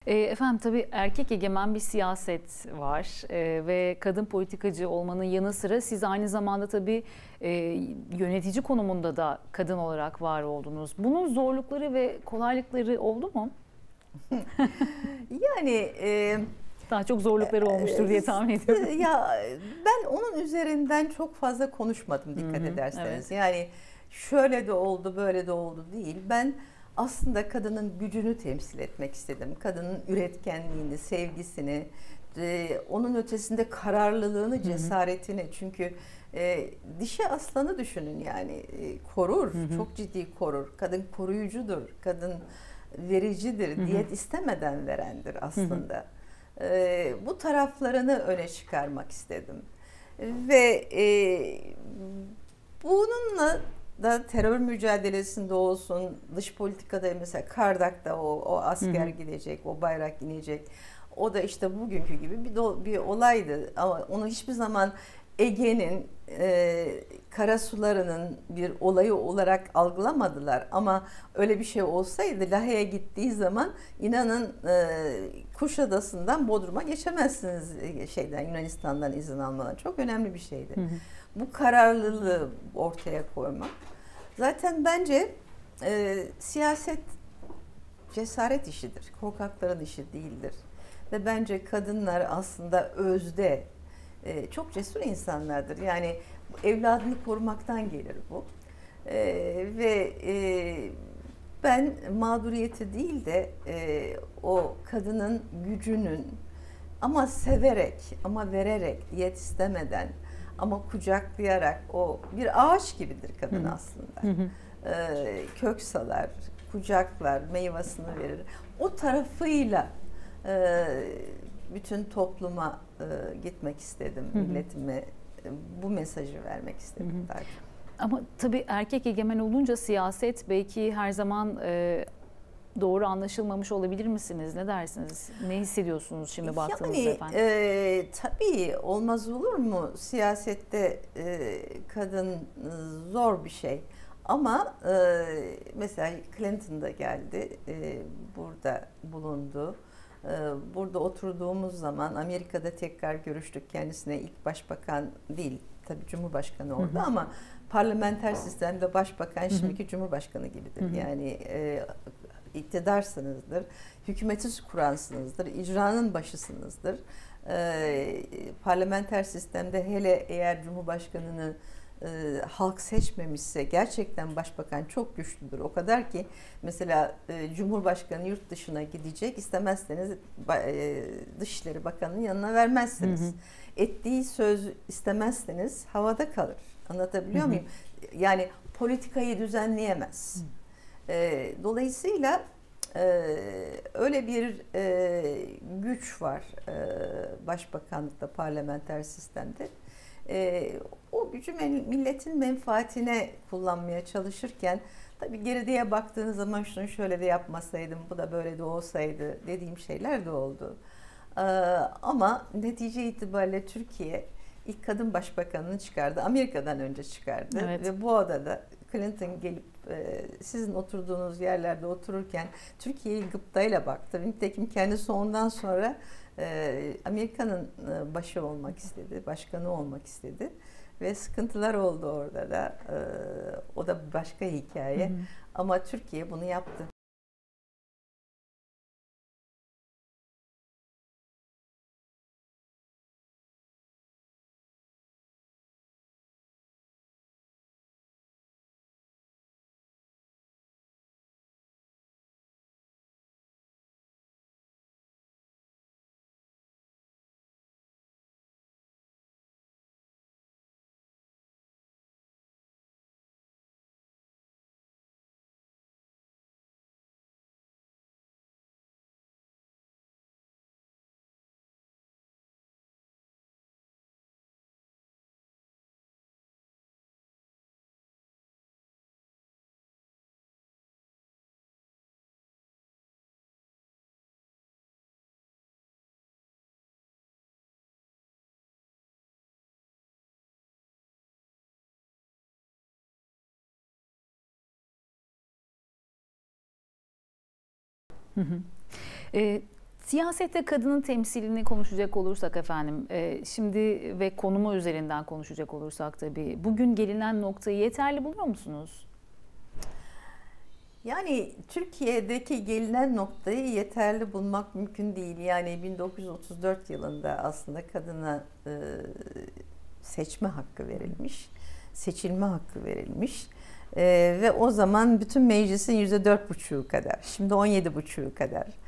Efendim tabii erkek egemen bir siyaset var ve kadın politikacı olmanın yanı sıra siz aynı zamanda tabii e, yönetici konumunda da kadın olarak var oldunuz. Bunun zorlukları ve kolaylıkları oldu mu? Yani Daha çok zorlukları olmuştur diye tahmin ediyorum. ya ben onun üzerinden çok fazla konuşmadım Hı dikkat hı, ederseniz. evet. Yani şöyle de oldu, böyle de oldu değil. Ben aslında kadının gücünü temsil etmek istedim. Kadının üretkenliğini, sevgisini, onun ötesinde kararlılığını, Hı hı, cesaretini. Çünkü dişi aslanı düşünün yani korur, hı hı, çok ciddi korur. Kadın koruyucudur, kadın hı vericidir, hı, diyet istemeden verendir hı hı, aslında. Bu taraflarını öne çıkarmak istedim. Ve bununla da terör mücadelesinde olsun, dış politikada mesela Kardak'ta o hı asker hı, gidecek, o bayrak inecek. O da işte bugünkü gibi bir olaydı ama onu hiçbir zaman Ege'nin karasularının bir olayı olarak algılamadılar. Ama öyle bir şey olsaydı Lahey'e gittiği zaman inanın Kuşadası'ndan Bodrum'a geçemezsiniz şeyden Yunanistan'dan izin almadan. Çok önemli bir şeydi. hı hı, Bu kararlılığı ortaya koymak. Zaten bence siyaset cesaret işidir. Korkakların işi değildir. Ve bence kadınlar aslında özde çok cesur insanlardır. Yani evladını korumaktan gelir bu. Ve ben mağduriyeti değil de o kadının gücünün ama severek, ama vererek, diyet istemeden, ama kucaklayarak o bir ağaç gibidir hı kadın hı, aslında. hı hı, Kök salar, kucaklar, meyvasını verir. O tarafıyla e, bütün topluma gitmek istedim, hı hı, milletime bu mesajı vermek hı istedim hı. daha çok. Ama tabii erkek egemen olunca siyaset belki her zaman doğru anlaşılmamış olabilir misiniz? Ne dersiniz? Ne hissediyorsunuz şimdi baktığınızda Yani efendim? tabii olmaz olur mu? Siyasette kadın zor bir şey. Ama mesela Clinton da geldi, burada bulundu. Burada oturduğumuz zaman Amerika'da tekrar görüştük kendisine. İlk başbakan değil, tabii Cumhurbaşkanı Hı orada hı, ama parlamenter sistemde başbakan hı hı, şimdiki Cumhurbaşkanı hı gibidir. hı, Yani iktidarsınızdır, hükümeti kuransınızdır, icranın başısınızdır. Parlamenter sistemde hele eğer Cumhurbaşkanını halk seçmemişse gerçekten başbakan çok güçlüdür. O kadar ki mesela Cumhurbaşkanı yurt dışına gidecek istemezseniz Dışişleri Bakanı'nın yanına hı hı, vermezsiniz. Ettiği söz istemezseniz havada kalır. hı Anlatabiliyor hı, muyum? Yani politikayı düzenleyemez. Dolayısıyla öyle bir güç var başbakanlıkta, parlamenter sistemde. O gücü milletin menfaatine kullanmaya çalışırken tabii geriye baktığınız zaman şunu şöyle de yapmasaydım, bu da böyle de olsaydı dediğim şeyler de oldu. Ee, Ama netice itibariyle Türkiye ilk kadın başbakanını çıkardı. Amerika'dan önce çıkardı evet. ve bu adada Clinton gelip sizin oturduğunuz yerlerde otururken Türkiye'yi gıptayla baktı. Nitekim kendisi ondan sonra Amerika'nın başı olmak istedi, başkanı olmak istedi. Ve sıkıntılar oldu orada da. O da başka Hı hikaye. hı. Ama Türkiye bunu yaptı. Hı hı. Ee, Siyasette kadının temsilini konuşacak olursak efendim, şimdi ve konumu üzerinden konuşacak olursak tabii, bugün gelinen noktayı yeterli buluyor musunuz? Yani Türkiye'deki gelinen noktayı yeterli bulmak mümkün değil. Yani 1934 yılında aslında kadına seçme hakkı verilmiş, seçilme hakkı verilmiş. Ve o zaman bütün meclisin %4,5'u kadar, şimdi 17,5'u kadar.